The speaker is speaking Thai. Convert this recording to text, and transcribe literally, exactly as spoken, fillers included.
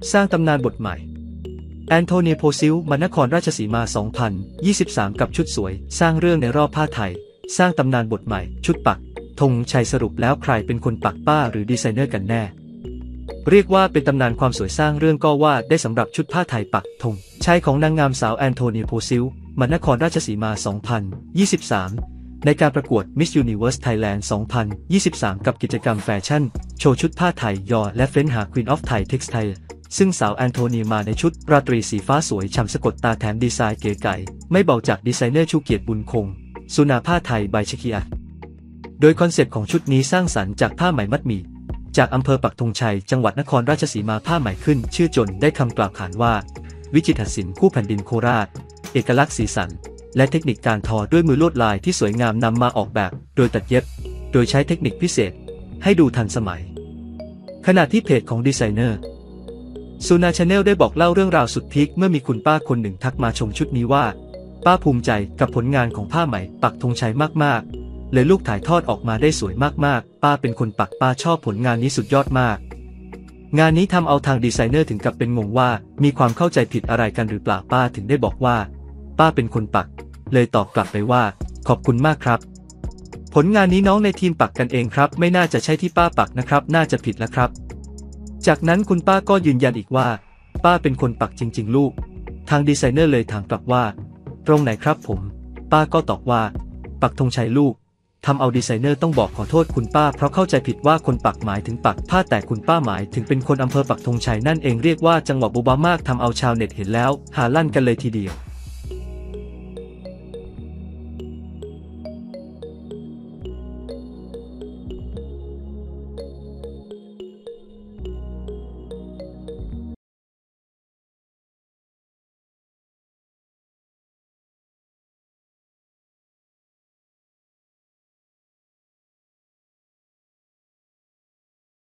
สร้างตำนานบทใหม่แอนโทเนียโพซิลมานครราชสีมา สองพันยี่สิบสาม กับชุดสวยสร้างเรื่องในรอบผ้าไทยสร้างตำนานบทใหม่ชุดปักธงชัยสรุปแล้วใครเป็นคนปักป้าหรือดีไซเนอร์กันแน่เรียกว่าเป็นตำนานความสวยสร้างเรื่องก็ว่าได้สำหรับชุดผ้าไทยปักธงชัยของนางงามสาวแอนโทเนียโพซิลมานครราชสีมา สองพันยี่สิบสาม ในการประกวด Miss Universe Thailand สองพันยี่สิบสาม กับกิจกรรมแฟชั่นโชว์ชุดผ้าไทยยอและเฟ้นหา Queen of Thai Textile ซึ่งสาวแอนโทเนียมาในชุดราตรีสีฟ้าสวยฉ่ำสะกดตาแถมดีไซน์เก๋ไก๋ไม่เบาจากดีไซเนอร์ชูเกียรติบุญคงสุนาผ้าไทยบายชคีอะโดยคอนเซ็ปต์ของชุดนี้สร้างสรรค์จากผ้าไหมมัดหมี่จากอำเภอปักธงชัยจังหวัดนครราชสีมาผ้าไหมขึ้นชื่อจนได้คำกล่าวขานว่าวิจิตรศิลป์คู่แผ่นดินโคราชเอกลักษณ์สีสันและเทคนิคการทอด้วยมือลวดลายที่สวยงามนำมาออกแบบโดยตัดเย็บโดยใช้เทคนิคพิเศษให้ดูทันสมัยขณะที่เพจของดีไซเนอร์ซูนาชาแนลได้บอกเล่าเรื่องราวสุดพีคเมื่อมีคุณป้าคนหนึ่งทักมาชมชุดนี้ว่าป้าภูมิใจกับผลงานของผ้าไหมปักธงชัยมากๆเลยลูกถ่ายทอดออกมาได้สวยมากๆป้าเป็นคนปักป้าชอบผลงานนี้สุดยอดมากงานนี้ทำเอาทางดีไซเนอร์ถึงกับเป็นงงว่ามีความเข้าใจผิดอะไรกันหรือเปล่าป้าถึงได้บอกว่าป้าเป็นคนปักเลยตอบกลับไปว่าขอบคุณมากครับผลงานนี้น้องในทีมปักกันเองครับไม่น่าจะใช่ที่ป้าปักนะครับน่าจะผิดแล้วครับจากนั้นคุณป้าก็ยืนยันอีกว่าป้าเป็นคนปักจริงๆลูกทางดีไซเนอร์เลยถามกลับว่าตรงไหนครับผมป้าก็ตอบว่าปักธงชัยลูกทำเอาดีไซเนอร์ต้องบอกขอโทษคุณป้าเพราะเข้าใจผิดว่าคนปักหมายถึงปักผ้าแต่คุณป้าหมายถึงเป็นคนอำเภอปักธงชัยนั่นเองเรียกว่าจังหวะโบ๊ะบ้ามากทำเอาชาวเน็ตเห็นแล้วหาลั่นกันเลยทีเดียว